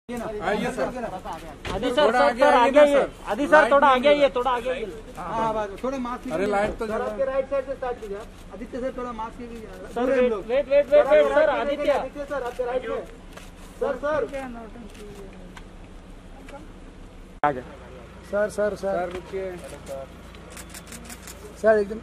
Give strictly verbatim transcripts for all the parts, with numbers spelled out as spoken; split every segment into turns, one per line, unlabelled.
आइए सर।
आदि sir sir sir आगे आइए। आदि सर थोड़ा आगे आइए, थोड़ा आगे आइए।
हाँ थोड़ा मास्क।
अरे लाइट तो
सर आपके राइट साइड से स्टार्ट कीजिए। आदित्य सर थोड़ा मास्क कीजिए।
Sir wait wait wait wait wait sir Aditya
Aditya sir आपके राइट में। Sir sir sir sir sir
रुकिए
सर एकदम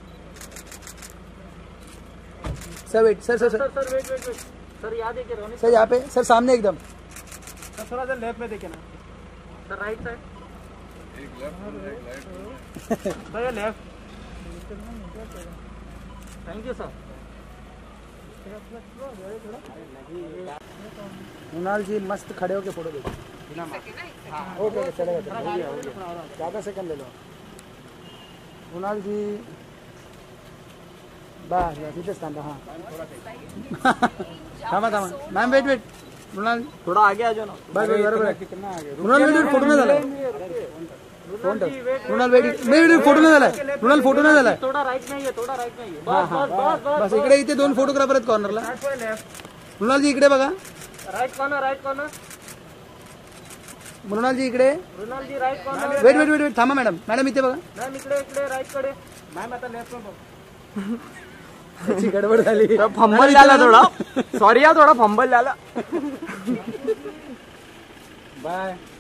sir wait sir sir
sir sir wait wait wait sir यहाँ देखिए रोनी
सर यहाँ पे सर सामने एकदम
सर थोड़ा सा लेफ्ट में देखिए ना सर राइट साइड
एक लेफ्ट एक राइट
भैया left thank you sir.
Kunal ji मस्त खड़े होके फोटो देखो। ओके चलेगा ज़्यादा सेकंड ले लो। कुणाल जी बस बस इथे थांबा। हाँ थांबा थांबा मॅम वेट वेट कुणाल
थोड़ा आगे आ जाओ ना।
बस बरोबर
कितना आगे
कुणाल वेट वेट फोटो नाही झाला। कुणाल वेट वेट फोटो नाही झाला। कुणाल फोटो नाही झाला।
थोड़ा राइट में ही है, थोड़ा राइट में ही है। बस बस बस
बस इकडे इथे दोन फोटोग्राफर आहेत कॉर्नरला। कुणाल जी इकडे बघा।
Right corner right corner
Mrinal ji इकडे।
Mrinal ji right corner
wait wait wait wait थांबा मॅडम मॅडम इथे बघा।
मॅम इकडे इकडे राइट कडे मॅम आता लेफ्ट में बघ।
त्याची गडबड झाली।
फंबल झाला थोडा सॉरी या थोडा फंबल झाला।
बाय।